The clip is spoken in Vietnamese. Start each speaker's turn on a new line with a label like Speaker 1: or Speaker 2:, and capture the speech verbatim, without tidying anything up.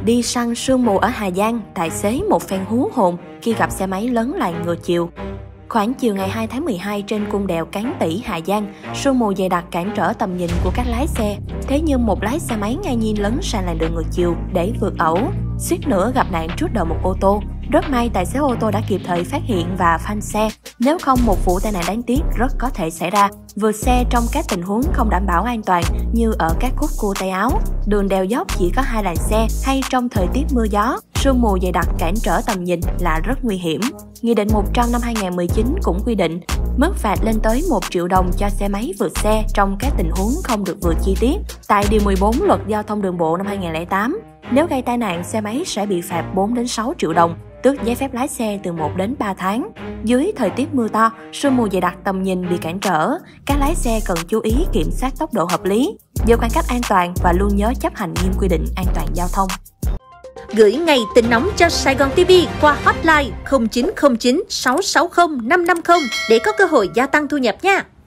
Speaker 1: Đi săn sương mù ở Hà Giang, tài xế một phen hú hồn khi gặp xe máy lấn làn ngược chiều. Khoảng chiều ngày hai tháng mười hai trên cung đèo Cán Tỉ, Hà Giang, sương mù dày đặc cản trở tầm nhìn của các lái xe. Thế nhưng một lái xe máy ngang nhiên lấn sang làn đường ngược chiều để vượt ẩu, suýt nữa gặp nạn trước đầu một ô tô. Rất may tài xế ô tô đã kịp thời phát hiện và phanh xe. Nếu không, một vụ tai nạn đáng tiếc rất có thể xảy ra. Vượt xe trong các tình huống không đảm bảo an toàn như ở các khúc cua tay áo, đường đèo dốc chỉ có hai làn xe hay trong thời tiết mưa gió, sương mù dày đặc cản trở tầm nhìn là rất nguy hiểm. Nghị định một trăm năm hai nghìn không trăm mười chín cũng quy định mức phạt lên tới một triệu đồng cho xe máy vượt xe trong các tình huống không được vượt chi tiết. Tại điều mười bốn Luật Giao thông Đường bộ năm hai nghìn không trăm lẻ tám, nếu gây tai nạn, xe máy sẽ bị phạt bốn đến sáu triệu đồng, tước giấy phép lái xe từ một đến ba tháng. Dưới thời tiết mưa to, sương mù dày đặc, tầm nhìn bị cản trở, các lái xe cần chú ý kiểm soát tốc độ hợp lý, giữ khoảng cách an toàn và luôn nhớ chấp hành nghiêm quy định an toàn giao thông.
Speaker 2: Gửi ngay tin nóng cho Sài Gòn ti vi qua hotline không chín không chín sáu sáu không năm năm không để có cơ hội gia tăng thu nhập nha.